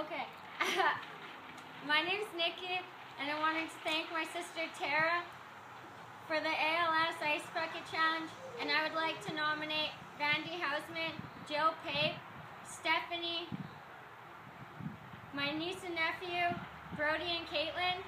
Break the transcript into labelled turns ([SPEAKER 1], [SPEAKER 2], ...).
[SPEAKER 1] Okay. My name's Nikki, and I wanted to thank my sister Tara for the ALS Ice Bucket Challenge, and I would like to nominate Vandy Hausman, Jill Pape, Stephanie, my niece and nephew, Brody and Caitlin.